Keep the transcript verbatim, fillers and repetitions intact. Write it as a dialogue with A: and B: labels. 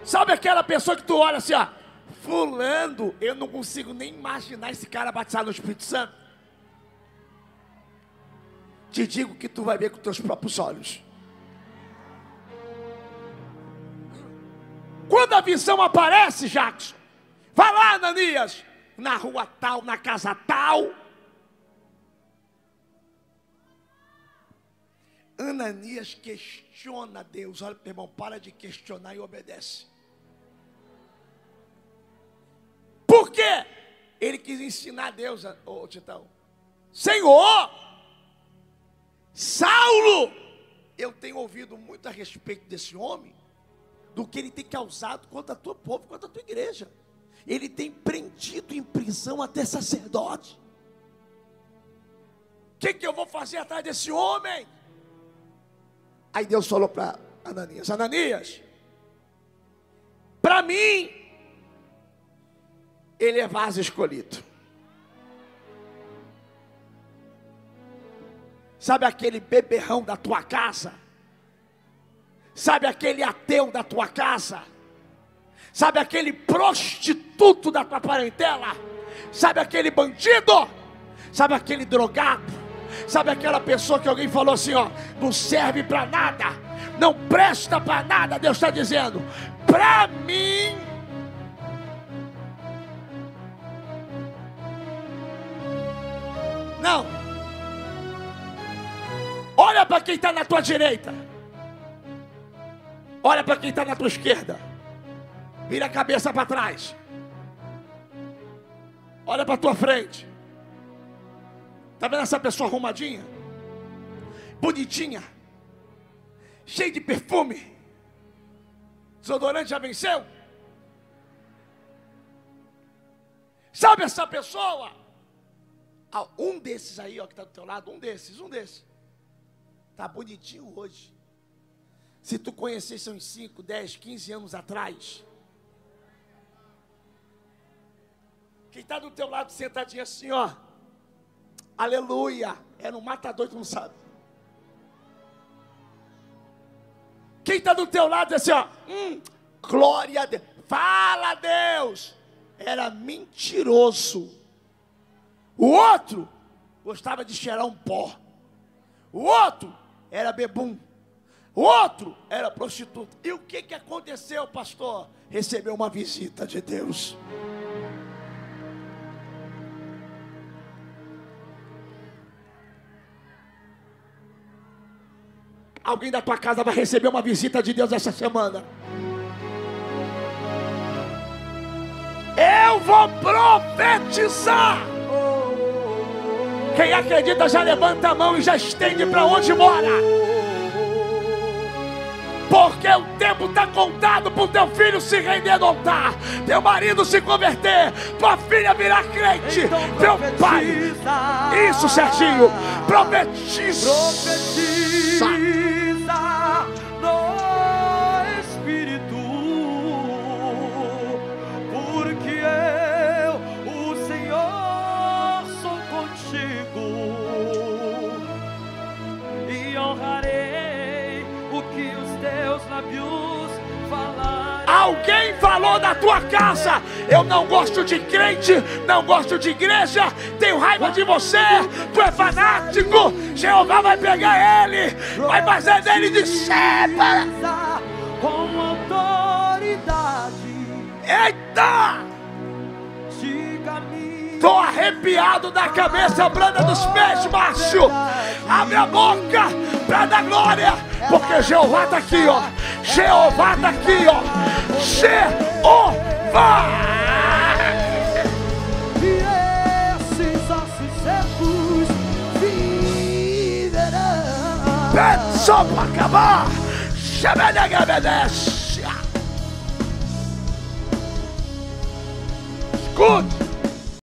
A: Sabe aquela pessoa que tu olha assim, ó, fulano, eu não consigo nem imaginar esse cara batizado no Espírito Santo. Te digo que tu vai ver com teus próprios olhos. Quando a visão aparece, Jackson, vai lá, Ananias, na rua tal, na casa tal. Ananias questiona Deus. Olha, meu irmão, para de questionar e obedece. Por quê? Ele quis ensinar a Deus, ô Titão. Senhor, Saulo, eu tenho ouvido muito a respeito desse homem, do que ele tem causado contra a tua povo, contra a tua igreja. Ele tem prendido em prisão até sacerdote. O que, que eu vou fazer atrás desse homem? Aí Deus falou para Ananias: Ananias, para mim, ele é vaso escolhido. Sabe aquele beberrão da tua casa? Sabe aquele ateu da tua casa? Sabe aquele prostituto da tua parentela? Sabe aquele bandido? Sabe aquele drogado? Sabe aquela pessoa que alguém falou assim, ó, não serve para nada, não presta para nada? Deus está dizendo, para mim, não. Olha para quem está na tua direita. Olha para quem está na tua esquerda. Vira a cabeça para trás. Olha para a tua frente. Está vendo essa pessoa arrumadinha? Bonitinha. Cheia de perfume. Desodorante já venceu? Sabe essa pessoa? Ah, um desses aí, ó, que está do teu lado, um desses, um desses. Está bonitinho hoje. Se tu conhecesse uns cinco, dez, quinze anos atrás, quem está do teu lado sentadinho assim, ó, aleluia, era um matador, tu não sabe. Quem está do teu lado assim, ó, hum, glória a Deus, fala a Deus, era mentiroso. O outro gostava de cheirar um pó. O outro era bebum. O outro era prostituta. E o que, que aconteceu, pastor? Recebeu uma visita de Deus. Alguém da tua casa vai receber uma visita de Deus essa semana. Eu vou profetizar. Quem acredita já levanta a mão e já estende para onde mora. Porque o tempo está contado para o teu filho se render no altar, teu marido se converter, tua filha virar crente, então, teu pai. Isso, Serginho, profetiza. Profetiza no Espírito, porque eu, o Senhor, sou contigo e honrarei o que os teus lábios falaram. Alguém falou na tua casa: eu não gosto de crente, não gosto de igreja, tenho raiva de você, tu é fanático. Jeová vai pegar ele, vai fazer dele discípulo com autoridade. Eita! Estou arrepiado da cabeça, branda dos pés, macho. Abre a boca para dar glória, porque Jeová está aqui, ó. Jeová está aqui, ó. Jeová. E esses ossos secos viverão. Pensou para acabar. Escute.